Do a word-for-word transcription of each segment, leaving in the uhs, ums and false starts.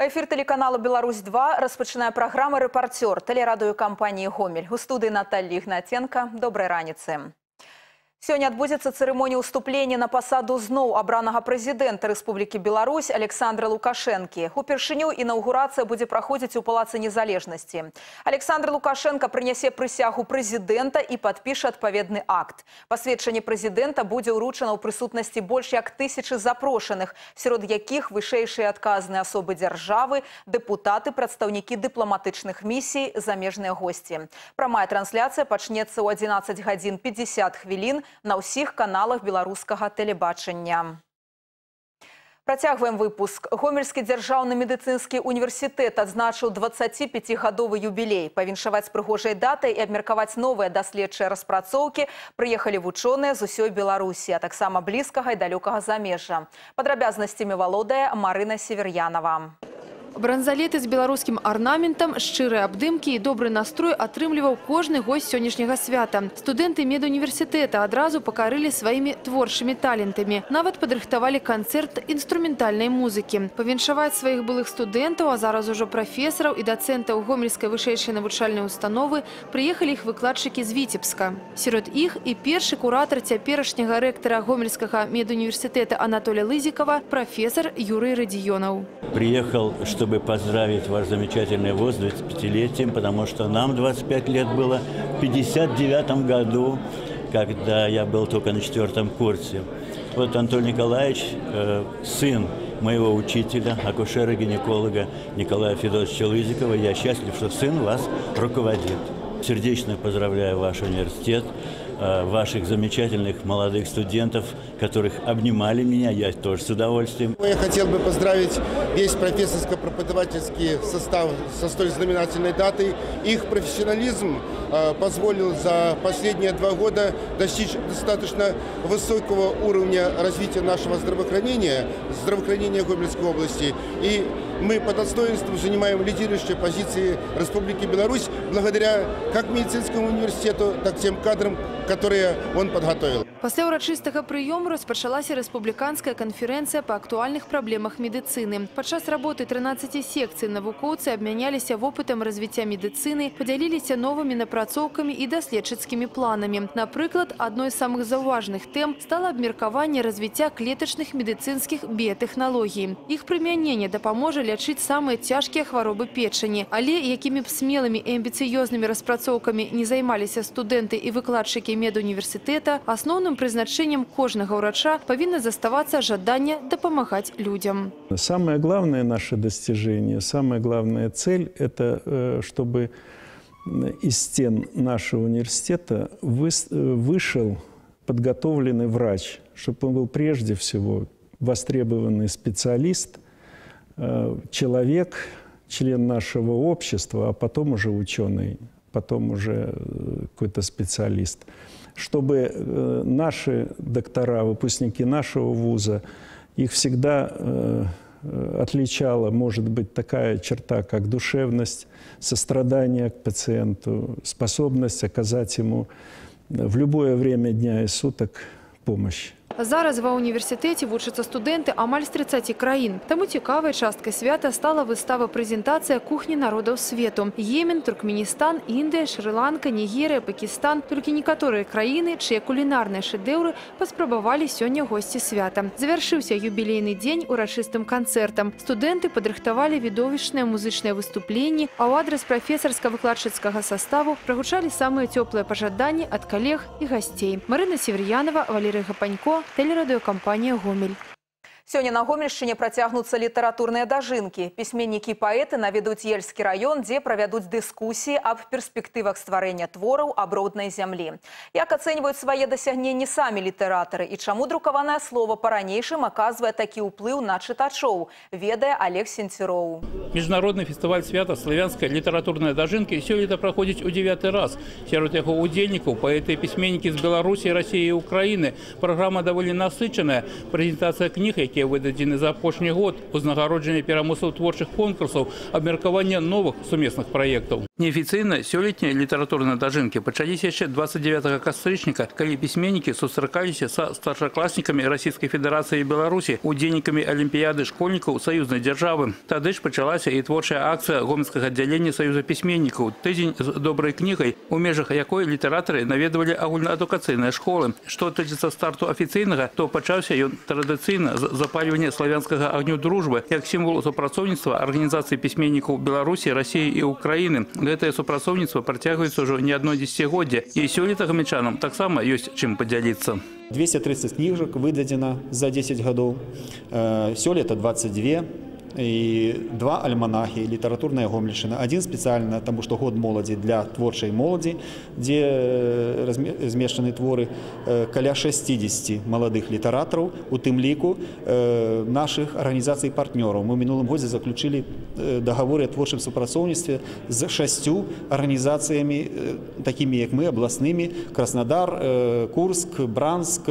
Эфир телеканала «Беларусь два» распочинае программа «Репортер» телерадиокомпании «Гомель». У студии Наталья Игнатенко. Доброй раницы. Сегодня отбудется церемония уступления на посаду зноў абранага президента Республики Беларусь Александра Лукашенко. Упершыню инаугурация будет проходить у Палаца Незалежности. Александр Лукашенко принесе присягу президента и подпишет отповедный акт. Посведчанне президента будет уручено у присутности больше як тысячи запрошенных, сярод яких вышэйшие адказныя особы державы, депутаты, представники дипломатичных миссий, замежные гости. Прямая трансляция пачнецца ў одиннадцать гадзін пятьдесят хвілін на ўсіх каналах беларускага тэлебачання. Працягваем выпуск. Гомельскі дзяржаўны медыцынскі універсітэт адзначыў дваццаціпяцігадовы юбілей. Павіншаваць з прыгожай датай і абмеркаваць новыя даследчыя распрацоўкі прыехалі вучоныя з усёй Беларусі, а таксама блізкага і далёкага замежжа. Падрабязнасцямі валодае Марына Север'янова. Бранзалеты з беларускім арнаментам, шчырыя абдымкі і добры настрой атрымліваў кожны госць сённяшняга свята. Студэнты медуніверсітэта адразу пакарылі сваімі творчымі талентамі. Нават падрыхтавалі канцэрт інструментальнай музыкі. Павіншаваць сваіх былых студэнтаў, а зараз ужо прафесараў і дацэнтаў Гомельскай вышэйшай навучальнай установы прыехалі іх выкладчыкі з Віцебска. Сярод іх і першы куратар цяперашняга рэктара Гомельскага медуніверсітэта Анатолия Лызикова, профессор Юрий Радионов. Приехал, что чтобы поздравить ваш замечательный вуз с двадцатипятилетием, потому что нам двадцать пять лет было в пятьдесят девятом году, когда я был только на четвертом курсе. Вот Анатолий Николаевич, э, сын моего учителя, акушера-гинеколога Николая Федоровича Лызикова, я счастлив, что сын вас руководит. Сердечно поздравляю ваш университет, ваших замечательных молодых студентов, которых обнимали меня, я тоже с удовольствием. Я хотел бы поздравить весь профессорско-преподавательский состав со столь знаменательной датой. Их профессионализм позволил за последние два года достичь достаточно высокого уровня развития нашего здравоохранения, здравоохранения Гомельской области. И мы по достоинству занимаем лидирующие позиции Республики Беларусь благодаря как медицинскому университету, так и тем кадрам, которые он подготовил. Пасля ўрачыстага прыёму распачалася рэспубліканская канферэнцыя па актуальных праблемах медыцыны. Падчас работы трынаццаці секцый навукоўцы абмяняліся вопытам развіцця медыцыны, падзяліліся новымі напрацоўкамі і даследчыцкімі планамі. Напрыклад, адной з самых заўважных тэм стала абмеркаванне развіцця клетачных медыцынскіх біятэхналогій. Іх прымяненне дапаможа лячыць самыя цяжкія хваробы печані. Але якімі б смелымі і амбіцыёзнымі распрацоўкамі не займаліся студэнты і выкладчыкі медуніверсітэта, асноўным призначением кожного врача повинно заставаться жаданне допомагать людям. Самое главное наше достижение, самая главная цель – это чтобы из стен нашего университета вышел подготовленный врач, чтобы он был прежде всего востребованный специалист, человек, член нашего общества, а потом уже ученый, потом уже какой-то специалист. Чтобы наши доктора, выпускники нашего вуза, их всегда отличала, может быть, такая черта, как душевность, сострадание к пациенту, способность оказать ему в любое время дня и суток помощь. Зараз ва універсітэце вучацца студэнты амаль з трыццаці краін. Таму цікавай часткай свята стала выстава-прэзентацыя кухні народаў свету. Йемен, Туркменістан, Індыя, Шры-Ланка, Нігерія, Пакістан. Толькі некаторыя краіны, чые кулінарныя шэдэўры паспрабавалі сёння госці свята. Завяршыўся юбілейны дзень урачыстым канцэртам. Студэнты падрыхтавалі відовішчныя музычныя выступленні, а ў адрас прафесарска-выкладчыцкага саставу прагучалі самыя цёплыя пажаданні ад калег і гасцей. Марына Север'янова, Валерий Гапанько, телерадиокомпания «Гомель». Сёння на Гомельшчыне працягнуцца літаратурныя дажынкі. Пісьменнікі і паэты наведуць Ельскі раён, дзе правядуць дыскусіі аб перспектывах стварэння твораў аб роднай зямлі. Як ацэньваюць свае дасягненні самі літаратары і чаму друкаванае слова па-ранейшым аказвае такі ўплыў на чытачоў, ведае Олег Сенцюроў. Міжнародны фестываль свята славянскай літаратурнай дажынкі сёлета праходзіць у дзевяты раз. Сярод яго удзельнікаў паэты і пісьменнікі з Беларусі, Расіі і Украіны. Праграма даволі насычаная. Прэзентацыя кніг, якія выдадзены за апошні год, узнагароджання пераможцаў творчых конкурсаў, абмеркавання новых сумесных праектаў. Неафіцыйна сёлетнія літаратурныя дажынкі пачаліся яшчэ двадцать девятого кастрычніка, калі пісьменнікі сустракаліся са старшакласнікамі Расійскай Федэрацыі і Беларусі, удзельнікамі алімпіяды школьнікаў саюзнай дзяржавы. Тады ж пачалася і творчая акцыя гомельскага аддзялення Саюза пісьменнікаў «Тыдзень з добрай кнігай», у межах якой літаратары наведвалі агульнаадукацыйныя школы. Што тычыцца старту афіцыйнага, то пачаўся ён традыцыйна з запальвання славянскага агню дружбы як сімвал супрацоўніцтва арганізацыі пісьменнікаў Беларусі, Расіі і Украіны. Гэтае супрацоўніцтва працягваецца ўжо не адно дзесяцігоддзе, і сёлета гомельчанам таксама ёсць чым падзяліцца. двести тридцать кніжак выдадзена за десять гадоў, сёлета двадцать два. И два альманахи, литературная Гомельщина. Один специально, потому что год молоді для творчей молоді, где размещены творы каля шестидесяти молодых литераторов, у тым ліку наших организаций-партнеров. Мы в минулом году заключили договоры о творчем супрацоўніцтве с шестью организациями, такими как мы, областными: Краснодар, Курск, Бранск,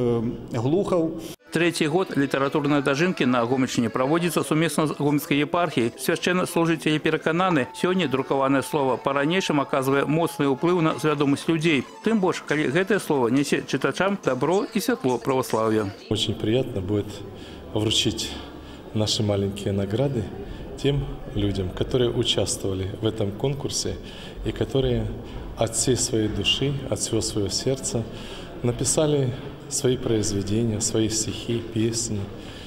Глухов. Третий год литературной дажынкі на Гомельщине проводится сумесно с Гомельской епархией. Священнослужители перакананы, сегодня друкованное слово по-ранейшым оказывает мощный уплыв на свядомость людей. Тем больше, коли это слово несет читачам добро и светло православия. Очень приятно будет вручить наши маленькие награды тем людям, которые участвовали в этом конкурсе и которые от всей своей души, от всего своего сердца написали свои произведения, свои стихи, песни,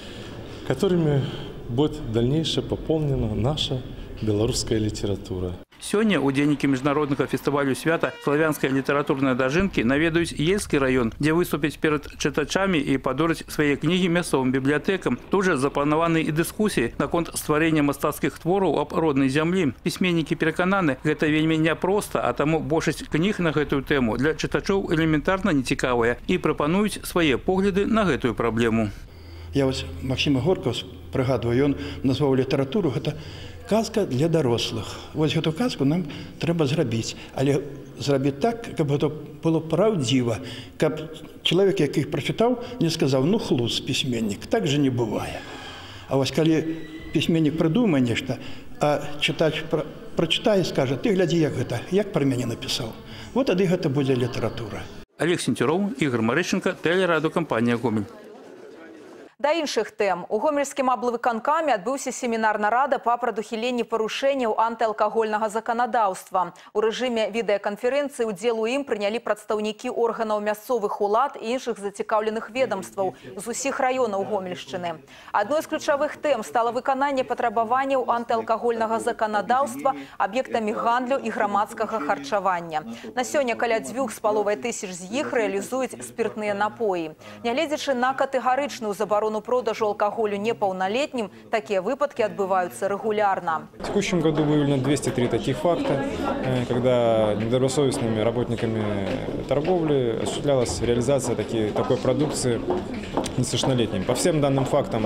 которыми будет дальнейше пополнена наша белорусская литература. Сегодня удзельнікі міжнароднага фестывалю свята славянскай літаратурнай дажынкі наведаюць Ельскі раён, дзе выступяць перад чытачамі і падораць свае кнігі мясцовым бібліятэкам. Тут жа запланаваны і дыскусіі наконт стварэння мастацкіх твораў аб роднай зямлі. Пісьменнікі перакананы, гэта вельмі няпроста, а таму большасць кніг на гэтую тэму для чытачоў элементарна нецікавая і прапануюць свае погляды на гэтую праблему. Я вось Максима Горкова прыгадваю, ён назваў літаратуру гэта казка для дарослых. Вось гэту казку нам трэба зрабіць, але зрабіць так, каб гэта было праўдзіва, каб чалавек, які іх прачытаў, не сказаў: ну хлус, пісьменнік, так же не бывае. А вось калі пісьменнік прыдумае нешта, а чытач прачытае і скажа: ты глядзі, як гэта, як пра мяне напісаў. Вот тады гэта будзе літаратура. Олег Сентюроў, Ігор Марышченко, тэлерадыёкампанія «Гомель». Да іншых тэм. У гомельскім аблвыканкаме адбыўся семінар нарада па прадухіленні парушэнняў антыалкагольнага заканадаўства. У рэжыме відэаканферэнцыі ўдзел у ім прынялі прадстаўнікі органаў мясцовых улад і іншых зацікаўленых ведомстваў з усіх раёнаў Гомельшчыны. Адной з ключавых тэм стала выкананне патрабаванняў антыалкагольнага заканадаўства аб'ектамі гандлю і грамадскага харчавання. На сёння каля дзвюх з паловай тысяч з іх рэалізуюць спіртныя напоі. Нягледзячы на катэгарычную забарону продажу алкоголю непаўналетнім, такие выпадки отбываются регулярно. В текущем году выявлено двести три таких факта, когда недобросовестными работниками торговли осуществлялась реализация таки, такой продукции несовершеннолетним. По всем данным фактам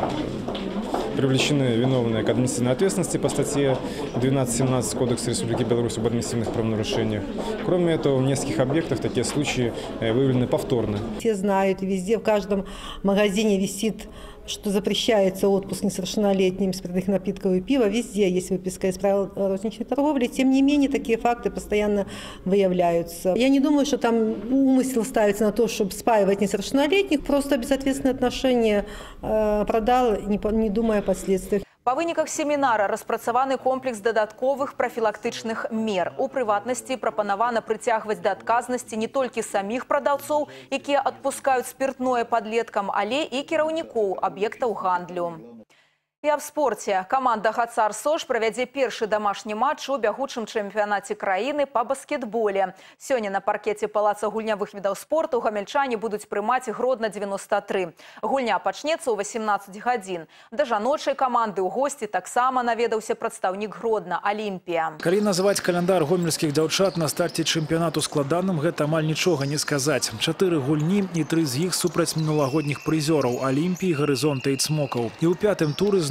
привлечены виновные к административной ответственности по статье двенадцать семнадцать Кодекса Республики Беларусь об административных правонарушениях. Кроме этого, в нескольких объектах такие случаи выявлены повторно. Все знают, везде, в каждом магазине висит, что запрещается отпуск несовершеннолетним спиртных напитков и пива. Везде есть выписка из правил розничной торговли. Тем не менее, такие факты постоянно выявляются. Я не думаю, что там умысел ставится на то, чтобы спаивать несовершеннолетних. Просто безответственное отношение э, продал, не, не думая о последствиях. Па выніках семінара распрацаваны комплекс дадатковых прафілактычных мер. У прыватнасці прапанавана прыцягваць да адказнасці не толькі саміх прадаўцоў, якія адпускаюць спиртное падлеткам, але і кіраўнікоў аб'ектаў гандлю. І аб спорце. Каманда «Гацар Сош» правядзе першы дамашні матч у бягучым чэмпіянаце краіны па баскетболе. Сёння на паркеце палаца гульнявых відаў спорту гамельчане будуць прымаць Гродна девяносто три. Гульня пачнецца ў восемнадцать гадзін. Да жаночай каманды ў госці таксама наведаўся прадстаўнік Гродна Алімпія. Калі называць календар гомельскіх дзяўчат на старце чэмпіянату складаным, гэта амаль нічога не сказаць. Чатыры гульні і тры з іх супраць мінулагодніх прызёраў Алімпіі, Гарызонта і Цмокаў. І ў пятым туры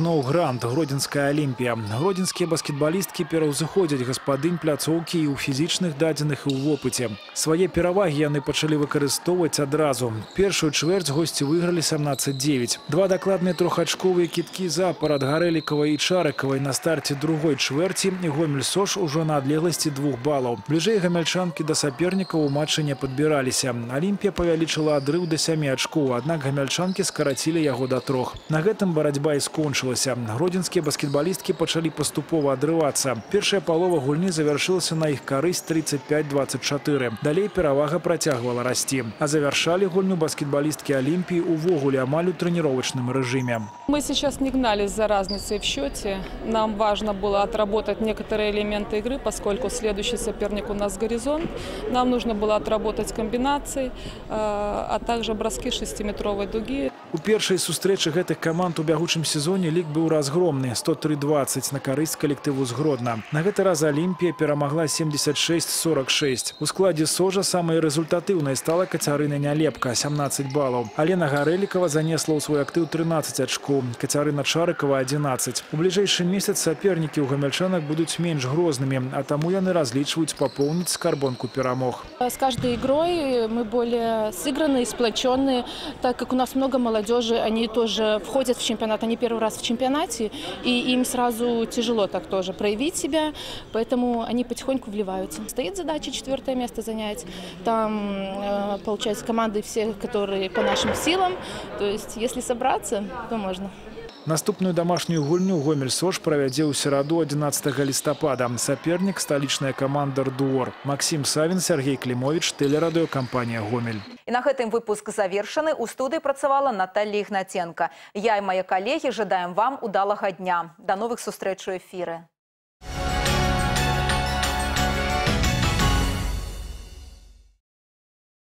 зноў грант гродзенская Алімпія. Гродзенскія баскетбалісткі пераўзыходзяць гаспадынь пляцоўкі і ў фізічных дадзеных і ў вопыце. Свае перавагі яны пачалі выкарыстоўваць адразу. Першую чвэрць госці выйгралі сямнаццаць дзевяць. Два дакладныя трохачковыя кідкі запар ад Гарэлікавай і Чарыкавай на старце другой чвэрці, і Гомель-Сош ужо на адлегласці двух балаў. Бліжэй гамяльчанкі да сапернікаў у матчы не падбіраліся. Алімпія павялічыла адрыў да сямі ачкоў, аднак гамяльчанкі скарацілі яго да трох. На гэтым барацьба і скончылася. Гродзенскія баскетбалісткі пачалі паступова адрывацца. Першая палова гульні завяршылася на іх карысць тридцать пять двадцать четыре. Далей перавага працягвала расці. А завяршалі гульню баскетбалісткі Алімпіі увогуле амаль у тренировочном режиме. Мы сейчас не гнались за разницей в счете. Нам важно было отработать некоторые элементы игры, поскольку следующий соперник у нас «Горизонт». Нам нужно было отработать комбинации, а также броски шестиметровой дуги. У першай сустрэчы гэтых каманд у бягучым сезоне лік быў разгромны – сто три двадцать на карысць калектыву з Гродна. На гэты раз Алімпія перамагла семьдесят шесть сорок шесть. У складзе Сожа самай рэзультатыўнай стала Кацярына Нялепка – семнадцать балаў. Алена Гарэлікава занесла ў свой актыў тринадцать ачкоў, Кацярына Чарыкава – одиннадцать. У бліжэйшы месяц сапернікі ў гамяльчанак будуць менш грознымі, а таму яны разлічваюць папоўніць скарбонку перамог. С каждой игрой мы более сыгранные, сплоченные, так как у нас много молодежи. Они тоже входят в чемпионат, они первый раз в чемпионате, и им сразу тяжело так тоже проявить себя, поэтому они потихоньку вливаются. Стоит задача четвертое место занять, там, получается, команды все, которые по нашим силам, то есть если собраться, то можно. Наступную домашнюю гульню Гомель-Сош правядзе ў сераду одиннадцатого лістапада. Сапернік – сталічная каманда «Ардуор». Максим Савин, Сергей Климович, телерадиокомпания «Гомель». І на гэтым выпуск завершаны. У студыі працавала Наталья Ігнаценка. Я і мае калегі жадаем вам удалага дня. До новых сустрэч у эфіры.